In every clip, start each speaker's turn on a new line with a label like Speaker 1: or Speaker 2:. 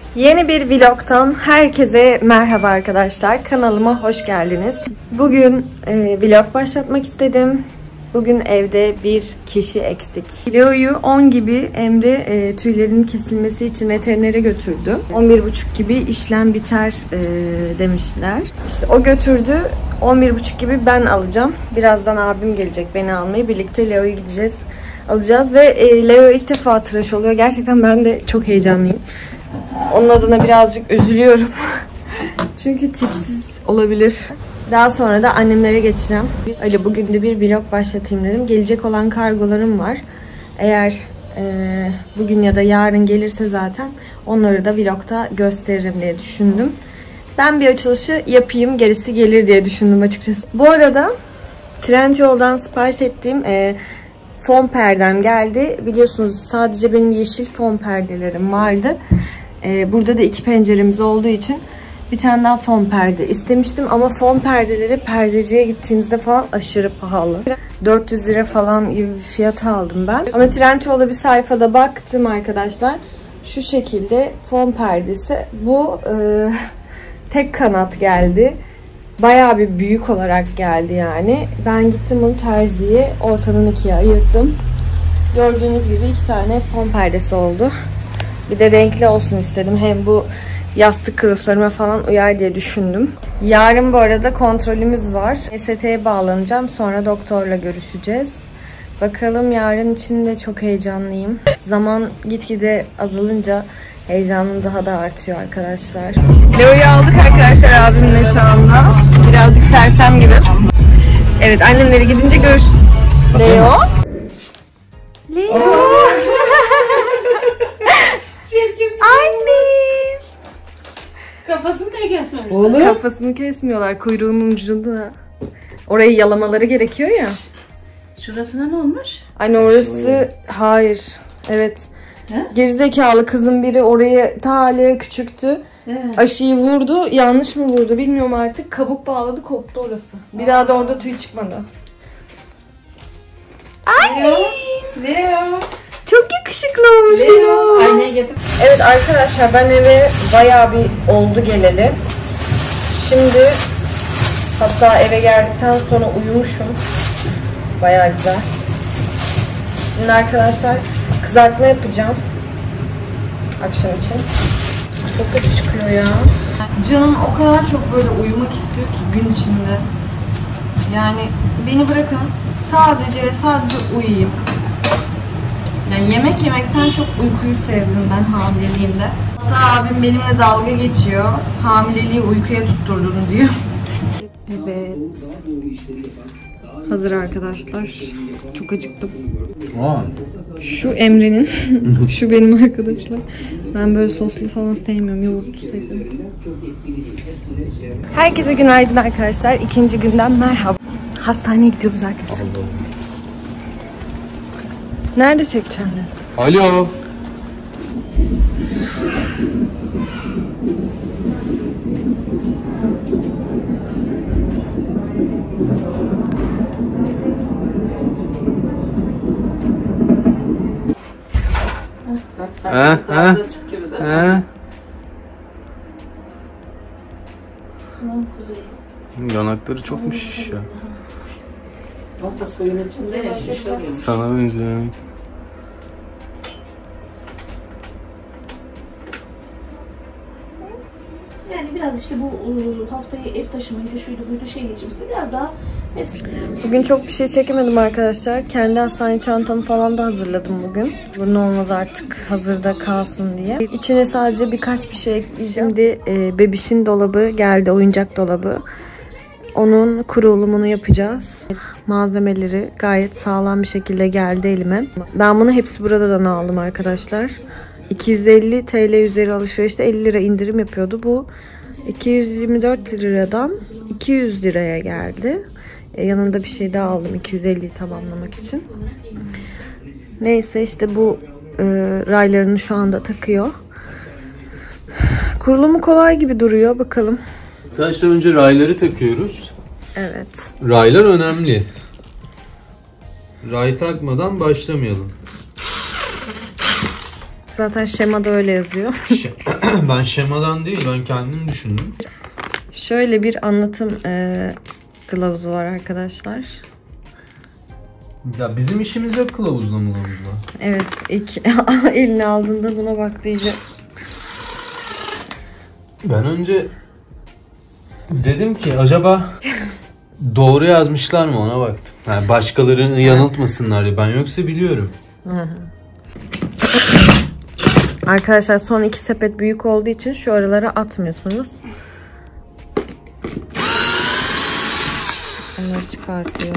Speaker 1: Yeni bir vlogtan herkese merhaba arkadaşlar. Kanalıma hoş geldiniz. Bugün vlog başlatmak istedim. Bugün evde bir kişi eksik. Leo'yu 10 gibi Emre tüylerin kesilmesi için veterinere götürdü. 11.30 gibi işlem biter demişler. İşte o götürdü. 11.30 gibi ben alacağım. Birazdan abim gelecek beni almaya. Birlikte Leo'yu gideceğiz, alacağız ve Leo ilk defa tıraş oluyor. Gerçekten ben de çok heyecanlıyım. Onun adına birazcık üzülüyorum. Çünkü tipsiz olabilir. Daha sonra da annemlere geçeceğim. Öyle bugün de bir vlog başlatayım dedim. Gelecek olan kargolarım var. Eğer bugün ya da yarın gelirse zaten onları da vlogta gösteririm diye düşündüm. Ben bir açılışı yapayım, gerisi gelir diye düşündüm açıkçası. Bu arada Trendyol'dan sipariş ettiğim fon perdem geldi. Biliyorsunuz sadece benim yeşil fon perdelerim vardı. Burada da 2 penceremiz olduğu için bir tane daha fon perde istemiştim. Ama fon perdeleri perdeciye gittiğinizde falan aşırı pahalı. 400 lira falan gibi bir fiyata aldım ben. Ama Trendyol'da bir sayfada baktım arkadaşlar. Şu şekilde fon perdesi. Bu tek kanat geldi. Bayağı bir büyük olarak geldi yani. Ben gittim bunu terziye ortadan ikiye ayırdım. Gördüğünüz gibi 2 tane fon perdesi oldu. Bir de renkli olsun istedim. Hem bu yastık kılıflarıma falan uyar diye düşündüm. Yarın bu arada kontrolümüz var. ST'ye bağlanacağım. Sonra doktorla görüşeceğiz. Bakalım, yarın için de çok heyecanlıyım. Zaman gitgide azalınca heyecanım daha da artıyor arkadaşlar. Leo'yu aldık arkadaşlar abimle şu anda. Birazcık sersem gibi. Evet, annemleri gidince görüşürüz. Leo. Leo. Anne.
Speaker 2: Kafasını niye kesmemişler?
Speaker 1: Kafasını kesmiyorlar. Kuyruğunun ucunda. Orayı yalamaları gerekiyor ya.
Speaker 2: Şurasına ne olmuş?
Speaker 1: Anne orası hayır. Evet. He? Gerizekalı kızın biri orayı taliye küçüktü. Evet. Aşıyı vurdu. Yanlış mı vurdu bilmiyorum artık. Kabuk bağladı, koptu orası. Bir daha da orada tüy çıkmadı. Anne.
Speaker 2: Leo.
Speaker 1: Çok yakışıklı olmuş Leo.
Speaker 2: Aynaya getir.
Speaker 1: Evet arkadaşlar, ben eve bayağı bir oldu geleli. Şimdi hatta eve geldikten sonra uyumuşum. Bayağı güzel. Şimdi arkadaşlar kızartma yapacağım akşam için. Çok kötü çıkıyor ya. Canım o kadar çok böyle uyumak istiyor ki gün içinde. Yani beni bırakın sadece ve sadece uyuyayım. Yani yemek yemekten çok uykuyu sevdim ben hamileliğimde. Hatta abim benimle dalga geçiyor. Hamileliği uykuya tutturdun diyor. Evet. Hazır arkadaşlar. Çok acıktım. Şu Emre'nin, şu benim arkadaşlar. Ben böyle soslu falan sevmiyorum, yoğurtlu seviyorum. Herkese günaydın arkadaşlar. İkinci günden merhaba. Hastaneye gidiyoruz arkadaşlar. Nerede çekeceksin?
Speaker 3: Alo.
Speaker 2: Açık gibi de.
Speaker 3: Yanakları çok mu şiş ya?
Speaker 2: O da suyun içinde ya, şişiyor.
Speaker 3: Sana benziyor.
Speaker 2: Yani biraz işte bu haftayı ev taşımaydı, şuydu buydu şey geçimizde biraz daha
Speaker 1: Bugün çok bir şey çekemedim arkadaşlar. Kendi hastane çantamı falan da hazırladım bugün. Bu ne olmaz artık hazırda kalsın diye. İçine sadece birkaç bir şey ekleyeceğim. Şimdi bebişin dolabı geldi, oyuncak dolabı. Onun kurulumunu yapacağız. Malzemeleri gayet sağlam bir şekilde geldi elime. Ben bunu hepsi buradan aldım arkadaşlar. 250 TL üzeri alışverişte 50 lira indirim yapıyordu. Bu 224 liradan 200 liraya geldi. Yanında bir şey daha aldım 250'yi tamamlamak için. Neyse işte bu raylarını şu anda takıyor. Kurulumu kolay gibi duruyor. Bakalım.
Speaker 3: Arkadaşlar önce rayları takıyoruz.
Speaker 1: Evet.
Speaker 3: Raylar önemli. Ray takmadan başlamayalım.
Speaker 1: zaten şemada öyle yazıyor.
Speaker 3: Ben şemadan değil, ben kendim düşündüm.
Speaker 1: Şöyle bir anlatım kılavuzu var arkadaşlar.
Speaker 3: Ya bizim işimiz yok kılavuzla mı?
Speaker 1: Evet, ilk eline aldığında buna baktı iyice.
Speaker 3: Ben önce dedim ki acaba doğru yazmışlar mı, ona baktım. Yani başkalarını yanıltmasınlar diye. Ben yoksa biliyorum.
Speaker 1: Arkadaşlar son 2 sepet büyük olduğu için şu aralara atmıyorsunuz. Onları çıkartıyor.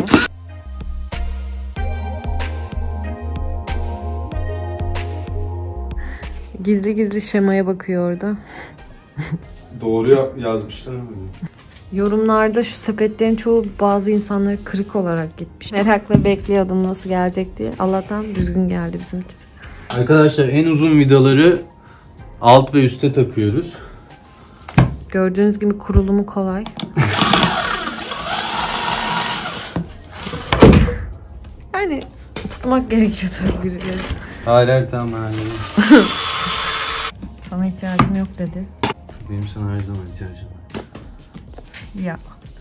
Speaker 1: Gizli gizli şemaya bakıyor orada.
Speaker 3: Doğru yazmışlar mı?
Speaker 1: Yorumlarda şu sepetlerin çoğu bazı insanlara kırık olarak gitmiş. Merakla bekliyordum nasıl gelecek diye. Allah'tan düzgün geldi bizimkisi.
Speaker 3: Arkadaşlar en uzun vidaları alt ve üste takıyoruz.
Speaker 1: Gördüğünüz gibi kurulumu kolay. Yani tutmak gerekiyor tabii birileri.
Speaker 3: Hayır tamam hayır.
Speaker 1: Sana ihtiyacım yok dedi.
Speaker 3: Benim sana her zaman ihtiyacım var.
Speaker 1: Ya.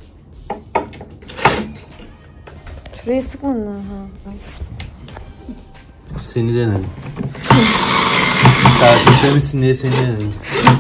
Speaker 1: Şuraya sıkmadın ha.
Speaker 3: Seni denedim. Takiplemişsin diye seni denedim.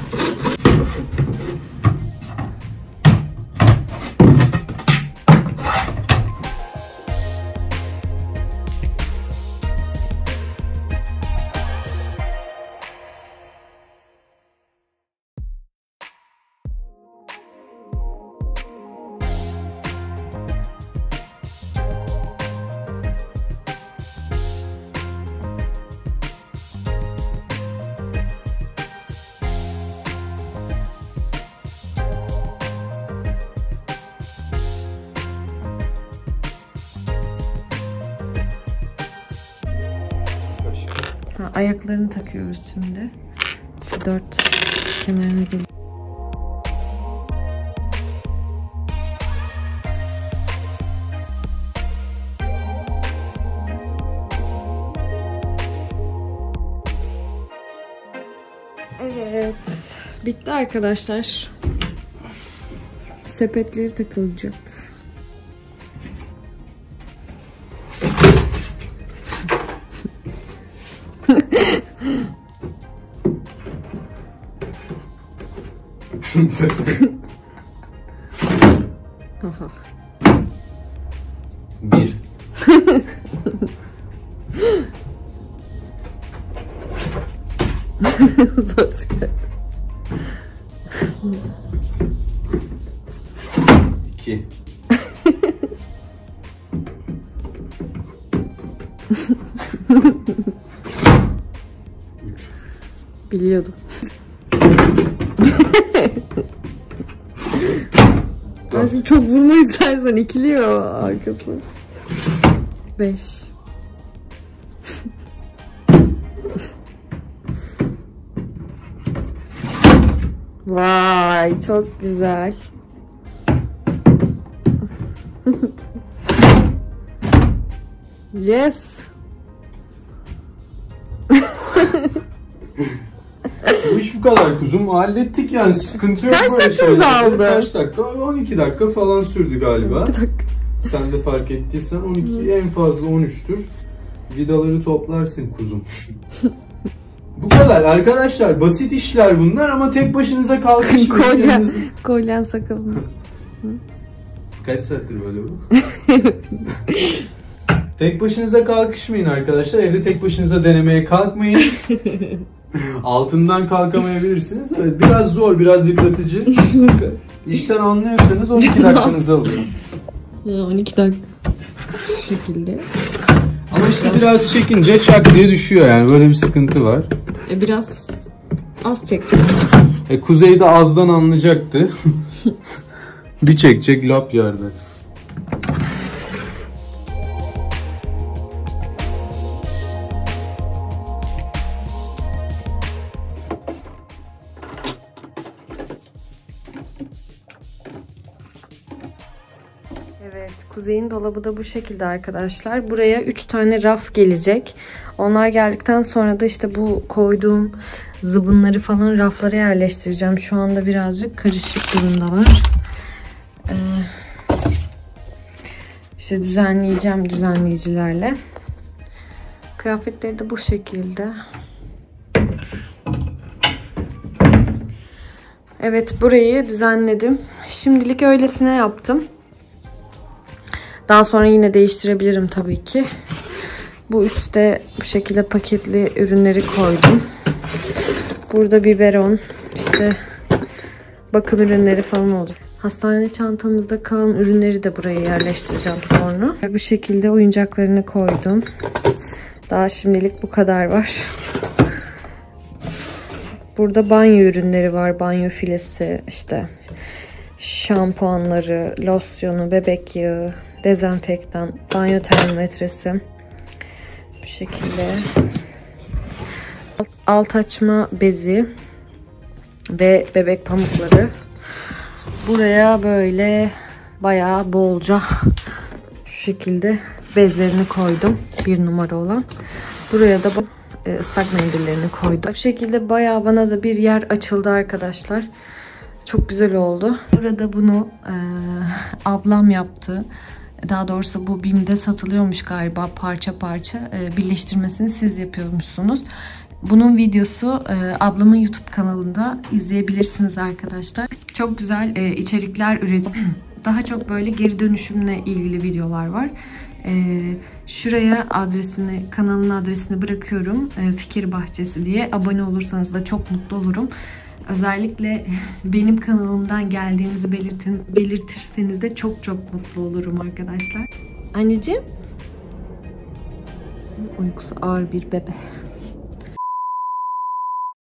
Speaker 1: Ayaklarını takıyoruz şimdi. Şu 4 kenarına geliyor. Evet. Bitti arkadaşlar. Sepetleri takılacak.
Speaker 3: Bir.
Speaker 1: Zor çıkart.
Speaker 3: 2. 3.
Speaker 1: Biliyordum. Ben şimdi çok vurma istersen ikiliyor arkası. 5. Vay çok güzel. Yes.
Speaker 3: Bu iş bu kadar kuzum. Hallettik yani. Sıkıntı yok.
Speaker 1: Kaç
Speaker 3: böyle
Speaker 1: dakikamız aldı?
Speaker 3: Kaç dakika? 12 dakika falan sürdü galiba.
Speaker 1: Bir dakika.
Speaker 3: Sen de fark ettiysen 12, en fazla 13'tür. Vidaları toplarsın kuzum. Bu kadar arkadaşlar. Basit işler bunlar ama tek başınıza kalkışmayın.
Speaker 1: Kolyen sakalım.
Speaker 3: Kaç saattir böyle bu? Tek başınıza kalkışmayın arkadaşlar. Evde tek başınıza denemeye kalkmayın. Altından kalkamayabilirsiniz. Evet, biraz zor, biraz yıpratıcı. İşten anlıyorsanız 12 dakikanızı alıyor.
Speaker 1: 12 dakika. Şu şekilde.
Speaker 3: Ama işte biraz çekince çak diye düşüyor yani. Böyle bir sıkıntı var.
Speaker 1: Biraz az çekeceğim.
Speaker 3: Kuzey'de azdan anlayacaktı. Bir çekecek lap yerde.
Speaker 1: Evet, Kuzey'in dolabı da bu şekilde arkadaşlar. Buraya 3 tane raf gelecek. Onlar geldikten sonra da işte bu koyduğum zıbınları falan raflara yerleştireceğim. Şu anda birazcık karışık durumdalar. İşte düzenleyeceğim düzenleyicilerle. Kıyafetleri de bu şekilde. Evet, burayı düzenledim. Şimdilik öylesine yaptım. Daha sonra yine değiştirebilirim tabii ki. Bu üstte bu şekilde paketli ürünleri koydum. Burada biberon, işte bakım ürünleri falan olacak. Hastane çantamızda kalan ürünleri de buraya yerleştireceğim sonra. Bu şekilde oyuncaklarını koydum. Daha şimdilik bu kadar var. Burada banyo ürünleri var. Banyo filesi, işte şampuanları, losyonu, bebek yağı, dezenfektan, banyo termometresi. Bu şekilde. Alt açma bezi ve bebek pamukları. Buraya böyle bayağı bolca şu şekilde bezlerini koydum. 1 numara olan. Buraya da ıslak mendillerini koydum. Bu şekilde bayağı bana da bir yer açıldı arkadaşlar. Çok güzel oldu. Burada bunu ablam yaptı. Daha doğrusu bu BİM'de satılıyormuş galiba parça parça. Birleştirmesini siz yapıyormuşsunuz. Bunun videosu ablamın YouTube kanalında izleyebilirsiniz arkadaşlar. Çok güzel içerikler üretim. Daha çok böyle geri dönüşümle ilgili videolar var. Şuraya adresini, kanalın adresini bırakıyorum. Fikir Bahçesi diye. Abone olursanız da çok mutlu olurum. Özellikle benim kanalımdan geldiğinizi belirtirseniz de çok çok mutlu olurum arkadaşlar. Anneciğim. Uykusu ağır bir bebe.